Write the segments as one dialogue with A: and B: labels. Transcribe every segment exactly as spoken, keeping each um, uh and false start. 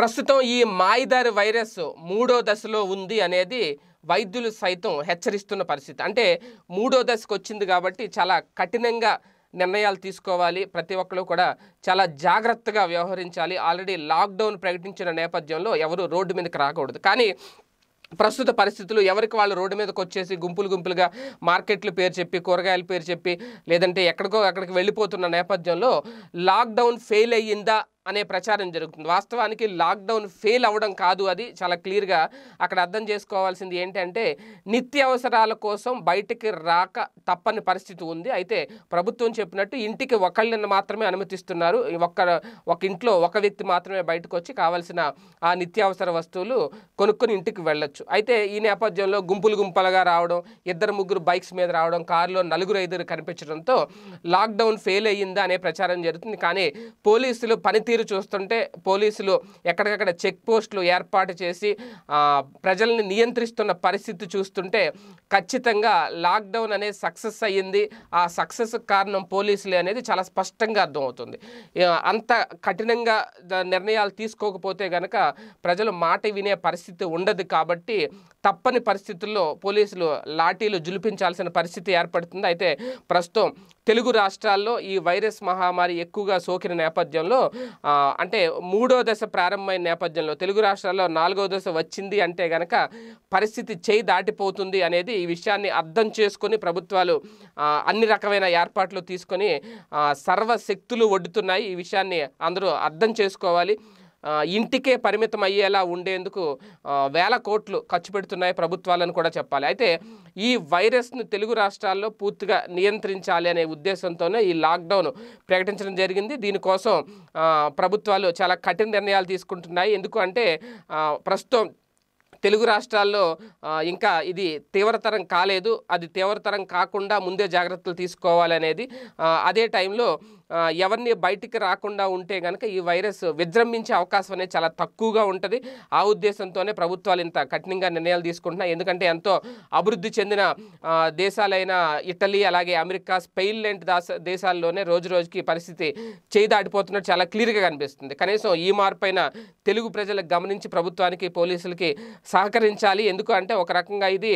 A: ప్రస్తుతం ఈ మాయిదారి వైరస్ మూడో దశలో ఉంది అనేది వైద్యులు సైతం హెచ్చరిస్తున్న పరిస్థితి. అంటే మూడో దశకు వచ్చింది కాబట్టి చాలా కఠినంగా నిర్ణయాలు తీసుకోవాలి. ప్రతి ఒక్కరు కూడా చాలా జాగ్రత్తగా వ్యవహరించాలి. ఆల్రెడీ లాక్డౌన్ ప్రకటించిన నేపథ్యంలో ఎవరు రోడ్డు మీదకి రాకూడదు. కానీ ప్రస్తుత పరిస్థితులు ఎవరికి వాళ్ళు రోడ్డు మీదకి వచ్చేసి గుంపులు గుంపులుగా మార్కెట్లు పేరు చెప్పి, కూరగాయల పేరు చెప్పి, లేదంటే ఎక్కడికో అక్కడికి వెళ్ళిపోతున్న నేపథ్యంలో లాక్డౌన్ ఫెయిల్ అయ్యిందా అనే ప్రచారం జరుగుతుంది. వాస్తవానికి లాక్డౌన్ ఫెయిల్ అవ్వడం కాదు, అది చాలా క్లియర్గా అక్కడ అర్థం చేసుకోవాల్సింది ఏంటంటే నిత్యావసరాల కోసం బయటికి రాక తప్పని పరిస్థితి ఉంది. అయితే ప్రభుత్వం చెప్పినట్టు ఇంటికి ఒకళ్ళని మాత్రమే అనుమతిస్తున్నారు. ఒక్క ఒక ఇంట్లో ఒక వ్యక్తి మాత్రమే బయటకు వచ్చి కావాల్సిన ఆ నిత్యావసర వస్తువులు కొనుక్కొని ఇంటికి వెళ్ళొచ్చు. అయితే ఈ నేపథ్యంలో గుంపులు గుంపులుగా రావడం, ఇద్దరు ముగ్గురు బైక్స్ మీద రావడం, కారులో నలుగురు ఐదుగురు కనిపించడంతో లాక్డౌన్ ఫెయిల్ అయ్యిందా అనే ప్రచారం జరుగుతుంది. కానీ పోలీసులు పనితీరు తీరు చూస్తుంటే పోలీసులు ఎక్కడికక్కడ చెక్ పోస్టులు ఏర్పాటు చేసి ప్రజల్ని నియంత్రిస్తున్న పరిస్థితి చూస్తుంటే ఖచ్చితంగా లాక్డౌన్ అనేది సక్సెస్ అయ్యింది. ఆ సక్సెస్ కారణం పోలీసులే అనేది చాలా స్పష్టంగా అర్థమవుతుంది. అంత కఠినంగా నిర్ణయాలు తీసుకోకపోతే కనుక ప్రజలు మాట వినే పరిస్థితి ఉండదు. కాబట్టి తప్పని పరిస్థితుల్లో పోలీసులు లాఠీలు జులిపించాల్సిన పరిస్థితి ఏర్పడుతుంది. అయితే ప్రస్తుతం తెలుగు రాష్ట్రాల్లో ఈ వైరస్ మహమ్మారి ఎక్కువగా సోకిన నేపథ్యంలో అంటే మూడో దశ ప్రారంభమైన నేపథ్యంలో తెలుగు రాష్ట్రాల్లో నాలుగో దశ వచ్చింది అంటే కనుక పరిస్థితి చేయి దాటిపోతుంది అనేది ఈ విషయాన్ని అర్థం చేసుకొని ప్రభుత్వాలు అన్ని రకమైన ఏర్పాట్లు తీసుకొని సర్వశక్తులు ఒడ్డుతున్నాయి. ఈ విషయాన్ని అందరూ అర్థం చేసుకోవాలి. ఇంటికే పరిమితం అయ్యేలా ఉండేందుకు వేల కోట్లు ఖర్చు పెడుతున్నాయి ప్రభుత్వాలను కూడా చెప్పాలి. అయితే ఈ వైరస్ను తెలుగు రాష్ట్రాల్లో పూర్తిగా నియంత్రించాలి అనే ఉద్దేశంతోనే ఈ లాక్డౌన్ ప్రకటించడం జరిగింది. దీనికోసం ప్రభుత్వాలు చాలా కఠిన నిర్ణయాలు తీసుకుంటున్నాయి. ఎందుకు అంటే ప్రస్తుతం తెలుగు రాష్ట్రాల్లో ఇంకా ఇది తీవ్రతరం కాలేదు. అది తీవ్రతరం కాకుండా ముందే జాగ్రత్తలు తీసుకోవాలనేది. అదే టైంలో ఎవరిని బయటికి రాకుండా ఉంటే కనుక ఈ వైరస్ విజృంభించే అవకాశం అనేది చాలా తక్కువగా ఉంటుంది. ఆ ఉద్దేశంతోనే ప్రభుత్వాలు ఇంత కఠినంగా నిర్ణయాలు తీసుకుంటున్నాయి. ఎందుకంటే ఎంతో అభివృద్ధి చెందిన దేశాలైన ఇటలీ, అలాగే అమెరికా, స్పెయిన్ లాంటి దేశాల్లోనే రోజు రోజుకి పరిస్థితి చేయి దాటిపోతున్నట్టు చాలా క్లియర్గా కనిపిస్తుంది. కనీసం ఈ మార్పైన తెలుగు ప్రజలకు గమనించి ప్రభుత్వానికి, పోలీసులకి సహకరించాలి. ఎందుకు అంటే ఒక రకంగా ఇది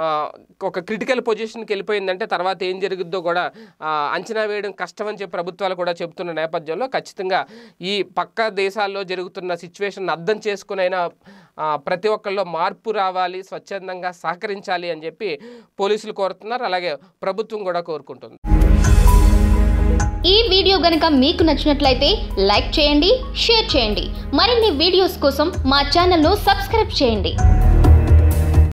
A: ఒక క్రిటికల్ పొజిషన్కి వెళ్ళిపోయిందంటే తర్వాత ఏం జరుగుద్దో కూడా అంచనా వేయడం కష్టం అని చెప్పి ప్రభుత్వాలు కూడా చెబుతున్న నేపథ్యంలో ఖచ్చితంగా ఈ పక్క దేశాల్లో జరుగుతున్న సిచ్యువేషన్ అర్థం చేసుకునైనా ప్రతి ఒక్కరిలో మార్పు రావాలి, స్వచ్ఛందంగా సహకరించాలి అని చెప్పి పోలీసులు కోరుతున్నారు. అలాగే ప్రభుత్వం కూడా కోరుకుంటుంది.
B: ఈ వీడియో గనుక మీకు నచ్చినట్లయితే లైక్ చేయండి, షేర్ చేయండి. మరిన్ని వీడియోస్ కోసం మా ఛానల్ను సబ్స్క్రైబ్ చేయండి.